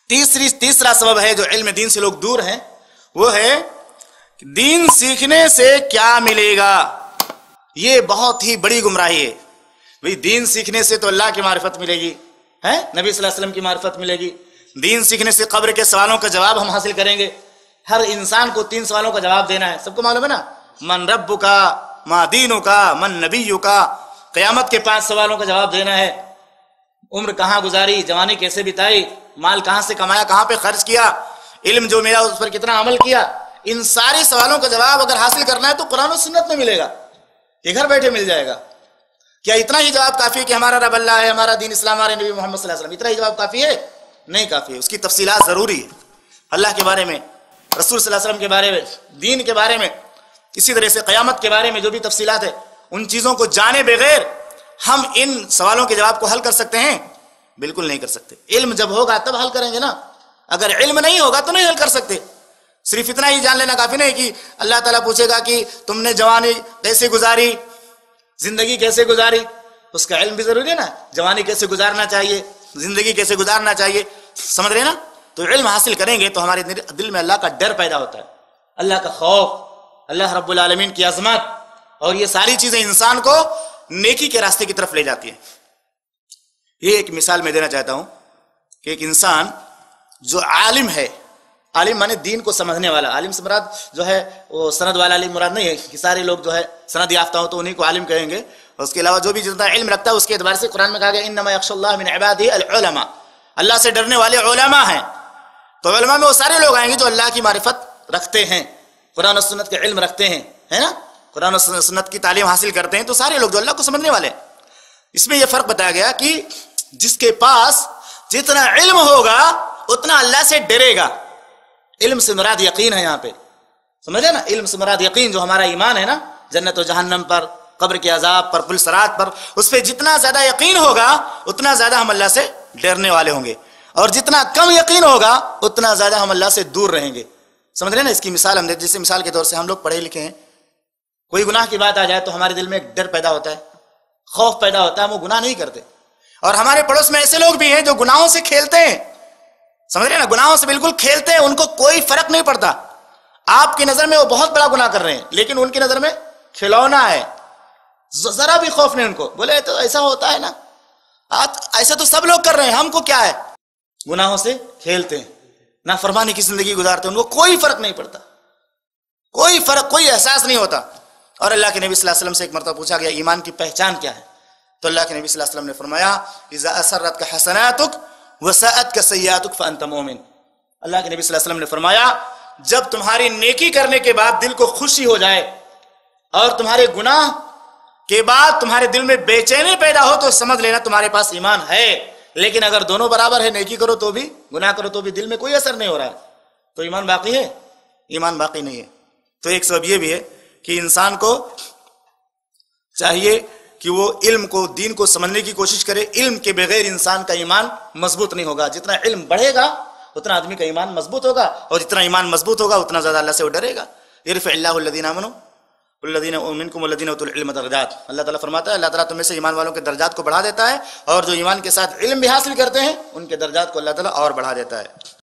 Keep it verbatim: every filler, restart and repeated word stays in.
تیسری تیسرا سبب ہے جو علم دین سے لوگ دور ہیں، وہ ہے دین سیکھنے سے کیا ملے گا۔ یہ بہت ہی بڑی گمراہی ہے۔ بھئی دین سیکھنے سے تو اللہ کی معرفت ملے گی، ہے نبی صلی اللہ علیہ وسلم کی معرفت ملے گی، دین سیکھنے سے قبر کے سوالوں کا جواب ہم حاصل کریں گے۔ ہر انسان کو تین سوالوں کا جواب دینا ہے، سب کو معلوم ہے نا، من رب کا، ما دینو کا، من نبیو کا۔ قیامت کے پانچ سوالوں کا جواب دینا ہے۔ عمر کہاں گزاری، جوانی کیسے بتائی، مال کہاں سے کمایا، کہاں پہ خرچ کیا، علم جو میرا اس پر کتنا عمل کیا۔ ان سارے سوالوں کا جواب اگر حاصل کرنا ہے تو قرآن و سنت میں ملے گا، یہ گھر بیٹھے مل جائے گا۔ کیا اتنا ہی جواب کافی ہے کہ ہمارا رب اللہ ہے، ہمارا دین اسلام، ہمارے نبی محمد صلی اللہ علیہ وسلم، اتنا ہی جواب کافی ہے؟ نہیں کافی ہے، اس کی تفصیلات ضروری ہے۔ اللہ کے بارے میں، رسول صلی اللہ علیہ وسلم کے بارے میں، دین کے بارے میں، اسی طرح سے قیامت کے بارے میں جو بھی تفصیلات ہے، ان چیزوں کو جانے بغیر ہم ان سوالوں کے جواب کو حل کر سکتے ہیں؟ بالکل نہیں کر سکتے۔ علم جب ہوگا تب حل کریں گے نا، اگر علم نہیں ہوگا تو نہیں حل کر سکتے۔ صرف اتنا ہی جان لینا کافی نہیں کہ اللہ تعالیٰ پوچھے گا کہ تم نے جوانی کیسے گزاری، زندگی کیسے گزاری، اس کا علم بھی ضروری ہے نا، جوانی کیسے گزارنا چاہیے، زندگی کیسے گزارنا چاہیے، سمجھ رہے نا؟ تو علم حاصل کریں گے تو ہمارے دل میں اللہ کا ڈر پیدا ہوتا ہے، اللہ کا خوف، اللہ رب العالمین کی عظمت، اور یہ ساری چیزیں انسان کو نیکی کے راستے کی طرف لے جاتی ہیں۔ یہ ایک مثال میں دینا چاہتا ہوں کہ ایک انسان جو عالم ہے، عالم مانے دین کو سمجھنے والا، عالم سے مراد جو ہے وہ سند والا عالم مراد نہیں ہے کہ سارے لوگ جو ہے سند یافتہ ہو تو انہیں کو عالم کہیں گے، اس کے علاوہ جو بھی جتنا علم رکھتا ہے اس کے اعتبار سے قرآن میں کہا گیا انما یخشی اللہ من عبادہ العلماء، اللہ سے ڈرنے والے علماء ہیں۔ تو علماء میں وہ سارے لوگ آئیں گے جو اللہ کی معرفت رکھتے ہیں، قرآن و سنت کے علم رکھتے ہیں، ہے نا، قرآن و سنت کی تعلیم حاصل کرتے ہیں، تو سارے لوگ جو اللہ کو سمجھنے والے ہیں۔ اس میں یہ فرق بتایا گیا کہ جس کے پاس جتنا علم ہوگا اتنا اللہ سے ڈرے گا۔ علم سے مراد یقین ہے، یہاں پہ سمجھے نا، علم سے مراد یقین، جو ہمارا ایمان ہے نا، جنت و جہنم پر، قبر کے عذاب پر، پل صراط پر، اس پہ جتنا زیادہ یقین ہوگا اتنا زیادہ ہم اللہ سے ڈرنے والے ہوں گے، اور جتنا کم یقین ہوگا اتنا زیادہ ہم اللہ سے دور رہیں گے۔ سمجھ رہے نا؟ اس کی مثال ہم نے، جیسے مثال کے طور سے ہم لوگ پڑھے لکھے ہیں، کوئی گناہ کی بات آ جائے تو ہمارے دل میں ایک ڈر پیدا ہوتا ہے، خوف پیدا ہوتا ہے، ہم وہ گناہ نہیں کرتے۔ اور ہمارے پڑوس میں ایسے لوگ بھی ہیں جو گناہوں سے کھیلتے ہیں، سمجھ رہے ہیں نا، گناہوں سے بالکل کھیلتے ہیں، ان کو کوئی فرق نہیں پڑتا۔ آپ کی نظر میں وہ بہت بڑا گناہ کر رہے ہیں لیکن ان کی نظر میں کھلونا ہے، ذرا بھی خوف نہیں ان کو، بولے تو ایسا ہوتا ہے نا، ایسا تو سب لوگ کر رہے ہیں، ہم کو کیا ہے؟ گناہوں سے کھیلتے ہیں، نافرمانی کی زندگی گزارتے ہیں، ان کو کوئی فرق نہیں پڑتا، کوئی فرق، کوئی احساس نہیں ہوتا۔ اور اللہ کے نبی صلی اللہ علیہ وسلم سے ایک مرتبہ پوچھا گیا ایمان کی پہچان کیا ہے، تو اللہ کے نبی صلی اللہ علیہ وسلم نے فرمایا اذا اسرتک حسناتک وساءتک سیئاتک فانت مؤمن۔ اللہ کے نبی صلی اللہ علیہ وسلم نے فرمایا جب تمہاری نیکی کرنے کے بعد دل کو خوشی ہو جائے اور تمہارے گناہ کے بعد تمہارے دل میں بے چینی پیدا ہو تو سمجھ لینا تمہارے پاس ایمان ہے۔ لیکن اگر دونوں برابر ہے، نیکی کرو تو بھی، گناہ کرو تو بھی، دل میں کوئی اثر نہیں ہو رہا ہے، تو ایمان باقی ہے؟ ایمان باقی نہیں ہے۔ تو ایک سبب یہ بھی ہے کہ انسان کو چاہیے کہ وہ علم کو، دین کو سمجھنے کی کوشش کرے۔ علم کے بغیر انسان کا ایمان مضبوط نہیں ہوگا، جتنا علم بڑھے گا اتنا آدمی کا ایمان مضبوط ہوگا، اور جتنا ایمان مضبوط ہوگا اتنا زیادہ اللہ سے وہ ڈرے گا۔ یرفع اللہ الذین آمنوا والذین منکم والذین اوتوا العلم درجات، اللہ تعالیٰ فرماتا ہے اللہ تعالیٰ تم میں سے ایمان والوں کے درجات کو بڑھا دیتا ہے، اور جو ایمان کے ساتھ علم بھی حاصل کرتے ہیں ان کے درجات کو اللہ تعالیٰ اور بڑھا دیتا ہے۔